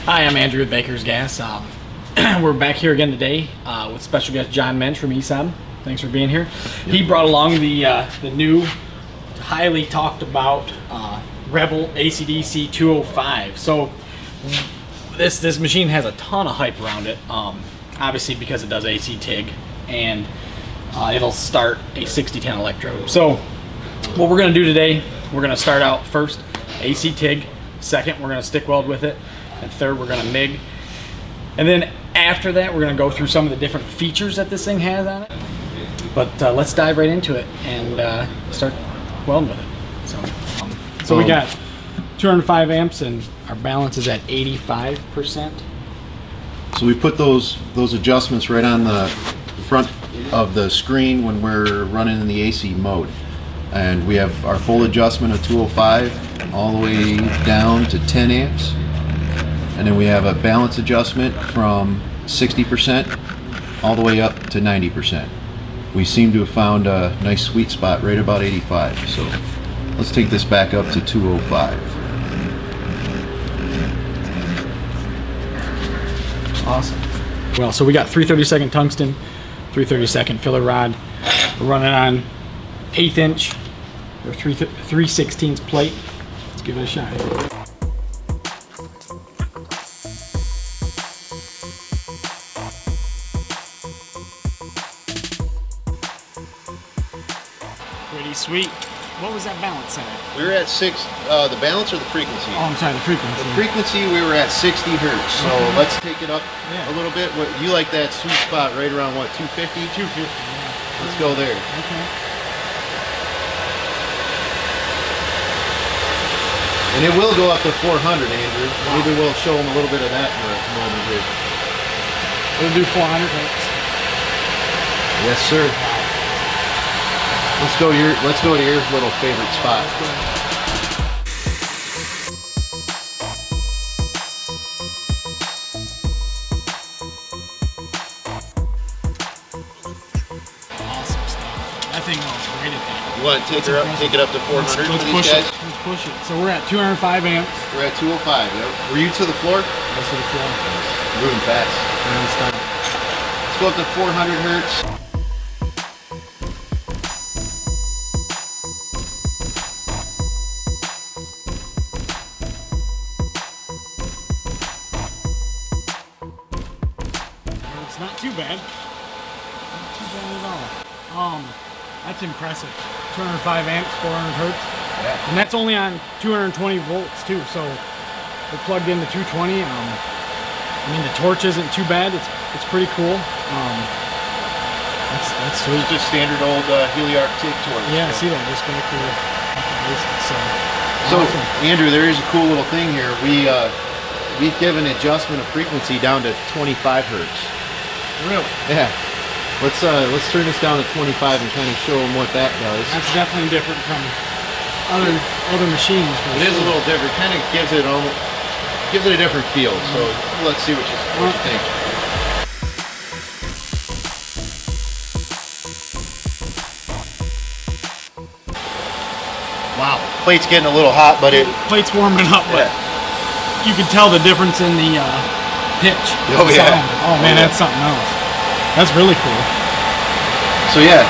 Hi, I'm Andrew with Baker's Gas. We're back here again today with special guest John Mensch from ESAB. Thanks for being here. He brought along the new, highly talked about Rebel ACDC 205. So this machine has a ton of hype around it. Obviously because it does AC TIG, and it'll start a 6010 electrode. So what we're going to do today, we're going to start out first AC TIG. Second, we're going to stick weld with it. And third, we're going to MIG. And then after that, we're going to go through some of the different features that this thing has on it. But let's dive right into it and start welding with it. So we got 205 amps and our balance is at 85%. So we put those adjustments right on the front of the screen when we're running in the AC mode. And we have our full adjustment of 205 all the way down to 10 amps. And then we have a balance adjustment from 60% all the way up to 90%. We seem to have found a nice sweet spot right about 85. So let's take this back up to 205. Awesome. Well, so we got 332nd tungsten, 332nd filler rod. We're running on 1/8 inch or 3/16 plate. Let's give it a shot. Pretty sweet. What was that balance at? We were at the balance or the frequency? Oh, I'm sorry, the frequency. The frequency, we were at 60 hertz. So let's take it up a little bit. What you like that sweet spot right around what, 250? 250. Yeah. Let's go there. Okay. And it will go up to 400, Andrew. Wow. Maybe we'll show them a little bit of that in a moment here. We'll do 400 hertz. Yes, sir. Let's go to your little favorite spot. Awesome stuff. That thing was great at that. You want to take it up to 400 for these guys? Let's push it. So we're at 205 amps. We're at 205. Yep. Were you to the floor? Yes, to the floor. Moving fast. Let's go up to 400 hertz. Not too bad. Not too bad at all. That's impressive. 205 amps, 400 hertz. Yeah. And that's only on 220 volts too. So we're plugged into 220. I mean, the torch isn't too bad. It's pretty cool. That's sweet. Just standard old Heliarc TIG torch. Yeah, I see that. Just back to the basics. So awesome. Andrew, there is a cool little thing here. We've given adjustment of frequency down to 25 hertz. Really? Yeah. Let's turn this down to 25 and kind of show them what that does. That's definitely different from other machines. It is a little different. Kind of gives it a different feel. So let's see what you think. Wow. Plate's getting a little hot, but plate's warming up, but you can tell the difference in the pitch. Oh yeah. Sound. Oh man, that's something else. That's really cool. So yeah.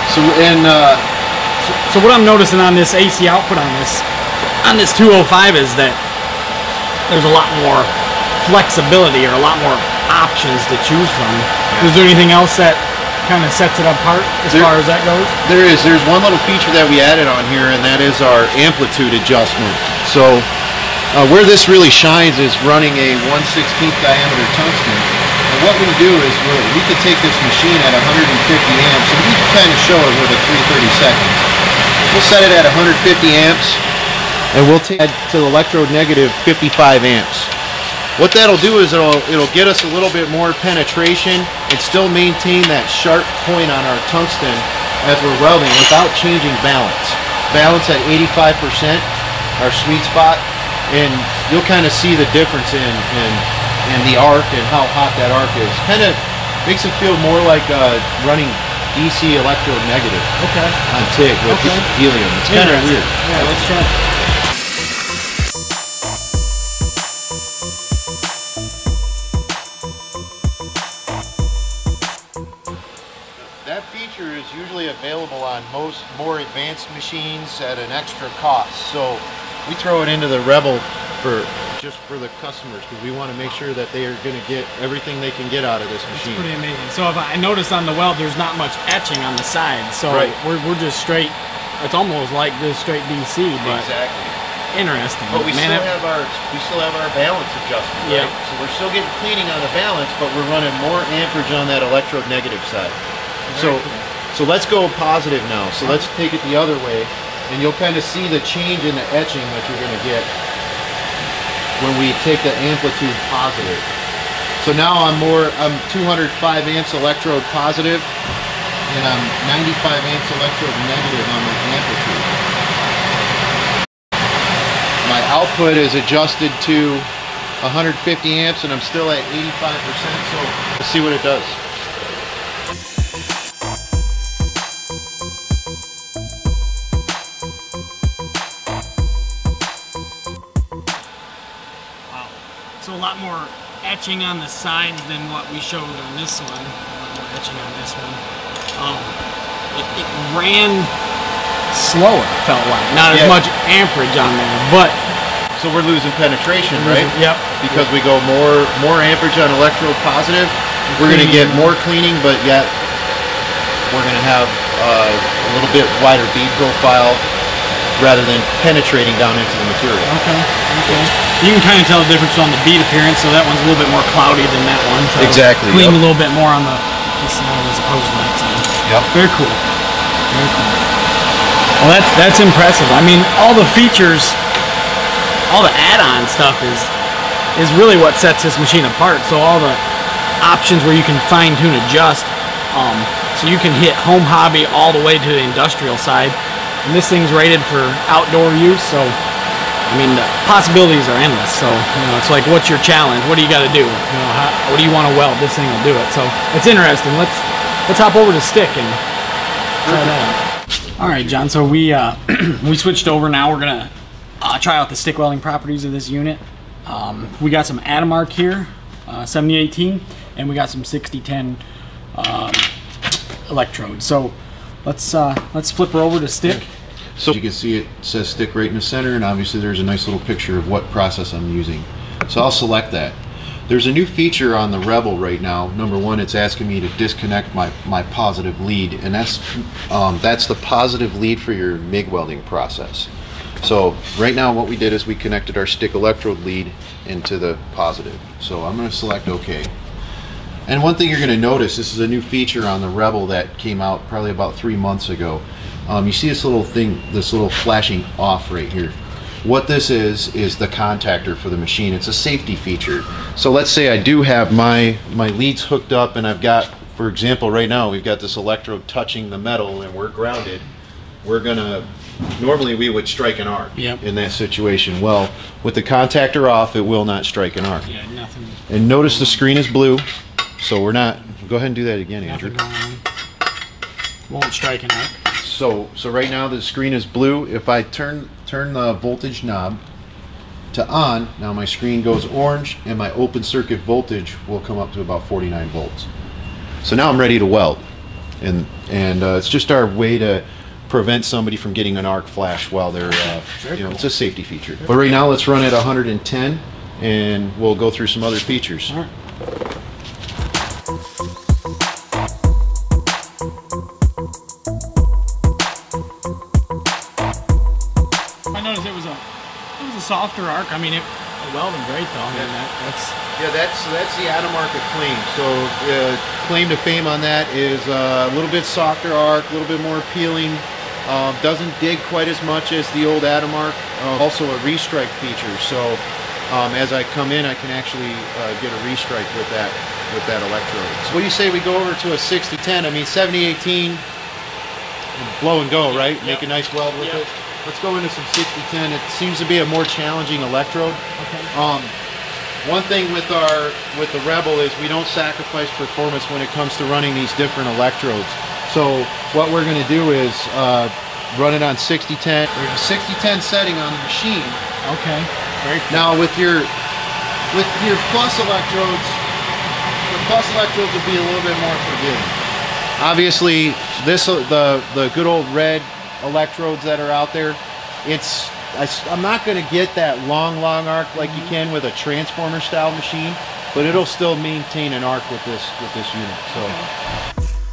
So what I'm noticing on this AC output on this 205 is that there's a lot more flexibility or a lot more options to choose from. Is there anything else that kind of sets it apart as far as that goes? There's one little feature that we added on here, and that is our amplitude adjustment. So where this really shines is running a 1/16 diameter tungsten. And what we do is we could take this machine at 150 amps, and we can kind of show it with a 332nd. We'll set it at 150 amps, and we'll take it to the electrode negative 55 amps. What that'll do is it'll get us a little bit more penetration and still maintain that sharp point on our tungsten as we're welding without changing balance. Balance at 85%, our sweet spot, and you'll kind of see the difference in the arc and how hot that arc is. Kind of makes it feel more like running DC electrode negative on TIG with helium. It's kind of weird. Yeah, let's try it. actually available on most more advanced machines at an extra cost. So we throw it into the Rebel just for the customers, because we want to make sure that they are going to get everything they can get out of this machine. It's pretty amazing. So if I noticed on the weld, there's not much etching on the side. So right. we're just straight. It's almost like just straight DC, but exactly. Interesting. But we still have our balance adjustment. Yeah. Right? So we're still getting cleaning on the balance, but we're running more amperage on that electrode negative side. Very cool. So let's go positive now. So let's take it the other way, and you'll kind of see the change in the etching that you're going to get when we take the amplitude positive. So now I'm 205 amps electrode positive, and I'm 95 amps electrode negative on my amplitude. My output is adjusted to 150 amps, and I'm still at 85%, so let's see what it does. Wow. So a lot more etching on the sides than what we showed on this one. A lot more etching on this one. It ran slower, felt like. Not as much amperage on there, but so we're losing penetration, right? Yep. Because we go more amperage on electrode positive, we're going to get more cleaning, but yet we're going to have a little bit wider bead profile rather than penetrating down into the material. Okay. You can kind of tell the difference on the bead appearance, so that one's a little bit more cloudy than that one. So exactly. Clean a little bit more on this side as opposed to that side. Yep. Very cool. Very cool. Well, that's impressive. I mean, all the features, all the add-on stuff is really what sets this machine apart. So all the options where you can fine-tune, adjust, so you can hit home hobby all the way to the industrial side. And this thing's rated for outdoor use, so I mean the possibilities are endless. So it's like, what's your challenge? What do you got to do? What do you want to weld? This thing will do it. So it's interesting. Let's hop over to stick and try that out. All right, John. So we switched over. Now we're gonna try out the stick welding properties of this unit. We got some Adamark here, 7018, and we got some 6010 electrodes. So let's flip her over to stick. So you can see it says stick right in the center, and obviously there's a nice little picture of what process I'm using. So I'll select that. There's a new feature on the Rebel right now. Number one, it's asking me to disconnect my positive lead, and that's the positive lead for your MIG welding process. So right now what we did is we connected our stick electrode lead into the positive. So I'm going to select OK. And one thing you're going to notice, this is a new feature on the Rebel that came out probably about 3 months ago. You see this little thing, this little flashing off right here. What this is the contactor for the machine. It's a safety feature. So let's say I do have my leads hooked up, and I've got, for example, right now we've got this electrode touching the metal and we're grounded. We're gonna, normally we would strike an arc in that situation. Well, with the contactor off, it will not strike an arc. Yeah, nothing. And notice the screen is blue, so we're not, go ahead and do that again, Andrew. Won't strike an arc. So right now the screen is blue. If I turn the voltage knob to on, now my screen goes orange and my open circuit voltage will come up to about 49 volts. So now I'm ready to weld, and it's just our way to prevent somebody from getting an arc flash while they're it's a safety feature. But right now let's run at 110 and we'll go through some other features. All right. I noticed it was a softer arc. I mean, it welded great though. I mean, that's the Adamark claim. So claim to fame on that is a little bit softer arc, a little bit more appealing. Doesn't dig quite as much as the old Adamark. Also a restrike feature. So as I come in, I can actually get a restrike with that electrode. So what do you say we go over to a 6010? I mean, 7018, blow and go, right? Make a nice weld with it. Let's go into some 6010. It seems to be a more challenging electrode. Okay. One thing with the Rebel is we don't sacrifice performance when it comes to running these different electrodes. So what we're going to do is run it on 6010. There's a 6010 setting on the machine. Okay. Very cool. Now with your plus electrodes, the plus electrodes will be a little bit more forgiving. Obviously, This the good old red electrodes that are out there. I'm not going to get that long arc like you can with a transformer style machine, but it'll still maintain an arc with this unit. So.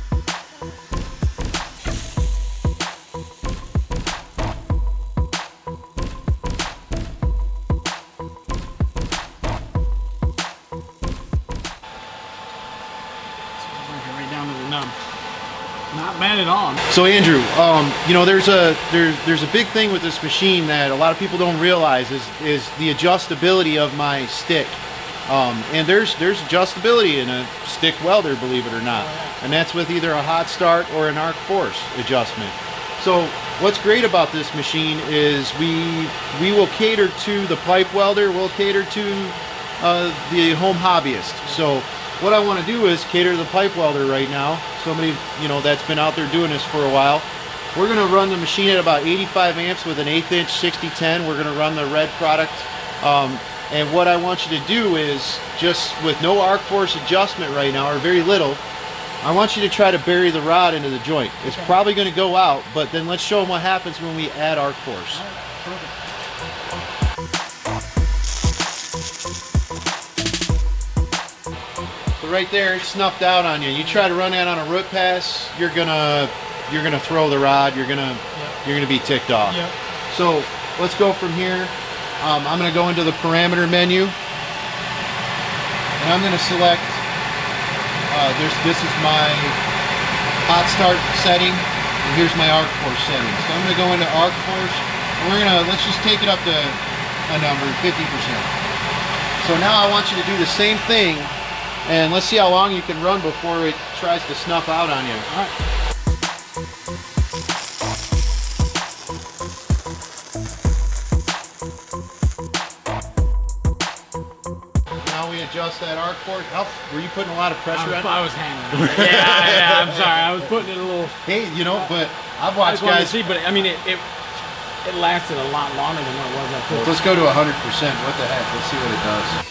Not bad at all. So Andrew, you know, there's a big thing with this machine that a lot of people don't realize is the adjustability of my stick. And there's adjustability in a stick welder, believe it or not. And that's with either a hot start or an arc force adjustment. So what's great about this machine is we will cater to the pipe welder, we'll cater to the home hobbyist. So what I want to do is cater to the pipe welder right now. Somebody, you know, that's been out there doing this for a while. We're going to run the machine at about 85 amps with an 1/8 inch 6010. We're going to run the red product. And what I want you to do is, just with no arc force adjustment right now, or very little, I want you to try to bury the rod into the joint. It's probably going to go out, but then let's show them what happens when we add arc force. Right there, it's snuffed out on you. You try to run that on a root pass, you're gonna throw the rod. You're gonna be ticked off. Yep. So let's go from here. I'm gonna go into the parameter menu, and I'm gonna select. This is my hot start setting, and here's my arc force setting. So I'm gonna go into arc force, and let's just take it up to a number, 50%. So now I want you to do the same thing. And let's see how long you can run before it tries to snuff out on you. All right. Now we adjust that arc force. Were you putting a lot of pressure on it? I was hanging. Yeah, I'm sorry. I was putting it a little. Hey, you know, but I've watched guys. See, but I mean, it lasted a lot longer than what it was at first. Let's go to 100%. What the heck? Let's see what it does.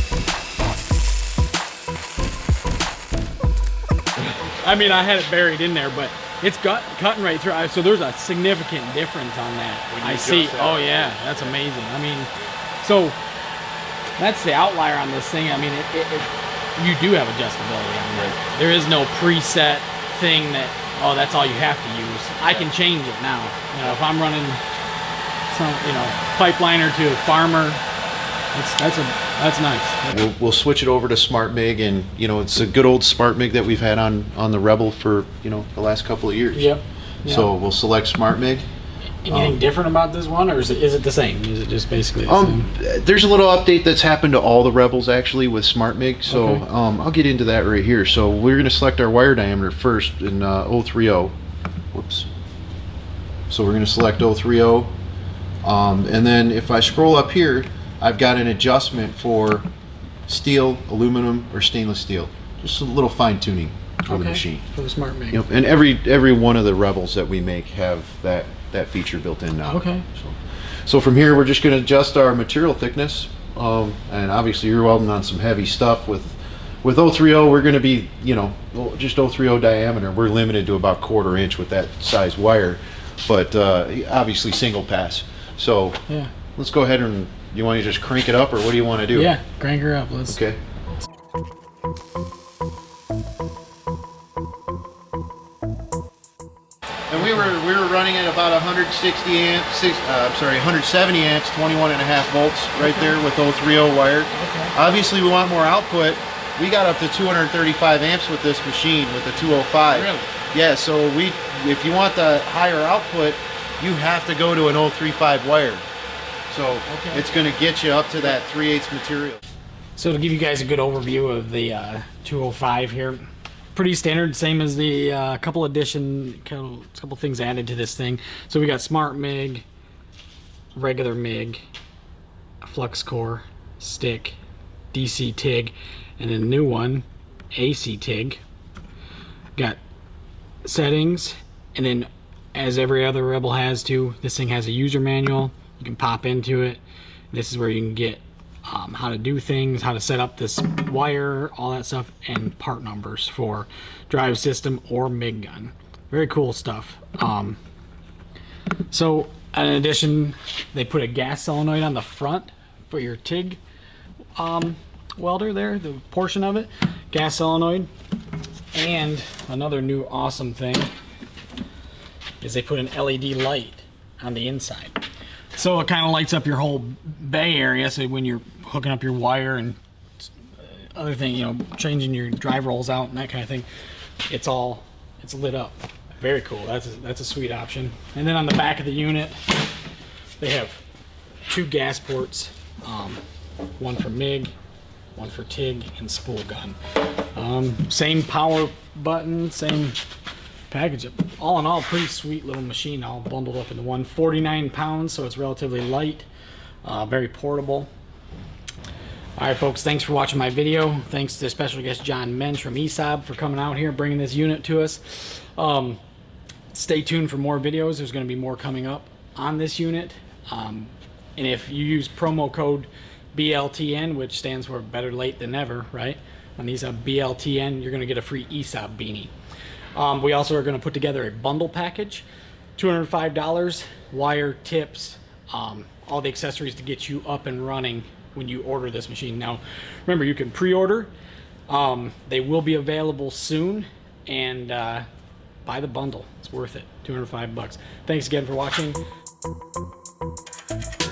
I mean, I had it buried in there, but it's cutting right through. So there's a significant difference on that. I see. Oh yeah, that's amazing. I mean, so that's the outlier on this thing. I mean, you do have adjustability on it. There is no preset thing that, oh, that's all you have to use. I can change it now. You know, if I'm running some, you know, pipeliner to a farmer, that's nice. We'll switch it over to Smart MIG, and you know, it's a good old Smart MIG that we've had on the Rebel for, you know, the last couple of years. Yep. So we'll select Smart MIG. Anything different about this one, or is it the same? Is it just basically the same? There's a little update that's happened to all the Rebels actually with Smart MIG. So okay. I'll get into that right here. So we're going to select our wire diameter first in 030. Whoops. So we're going to select 030, and then if I scroll up here, I've got an adjustment for steel, aluminum, or stainless steel. Just a little fine tuning for the machine. For the Smart MIG. Yep. And every one of the Rebels that we make have that feature built in now. Okay. So from here, we're just going to adjust our material thickness, and obviously you're welding on some heavy stuff. With 030, we're going to be, you know, just 030 diameter. We're limited to about 1/4 inch with that size wire, but obviously single pass. So yeah, let's go ahead and. You want to just crank it up, or what do you want to do? Yeah, crank her up. Let's. Okay. And we were running at about 160 amps, 170 amps, 21.5 volts right there with 030 wired. Okay. Obviously, we want more output. We got up to 235 amps with this machine with the 205. Really? Yeah. So if you want the higher output, you have to go to an 035 wire. So it's going to get you up to that 3/8 material. So to give you guys a good overview of the 205 here, pretty standard, same as the couple things added to this thing. So we got Smart MIG, regular MIG, flux core, stick, DC TIG, and then the new one, AC TIG. Got settings, and then as every other Rebel has too, this thing has a user manual. You can pop into it. This is where you can get how to do things, how to set up this wire, all that stuff, and part numbers for drive system or MIG gun. Very cool stuff. So in addition, they put a gas solenoid on the front for your TIG welder there, the portion of it, gas solenoid. And another new awesome thing is they put an LED light on the inside. So it kind of lights up your whole bay area, so when you're hooking up your wire and other thing, you know, changing your drive rolls out and that kind of thing, it's lit up. Very cool. That's a sweet option. And then on the back of the unit, they have 2 gas ports, one for MIG, one for TIG, and spool gun. Same power button, same package. All in all, pretty sweet little machine, all bundled up into one. 49 pounds, so it's relatively light, very portable. All right, folks, thanks for watching my video. Thanks to special guest John Mensch from ESAB for coming out here and bringing this unit to us. Stay tuned for more videos. There's going to be more coming up on this unit. And if you use promo code BLTN, which stands for better late than never, right? On ESAB BLTN, you're going to get a free ESAB beanie. We also are going to put together a bundle package, $205, wire, tips, all the accessories to get you up and running when you order this machine. Now, remember, you can pre-order. They will be available soon, and buy the bundle. It's worth it. $205. Thanks again for watching.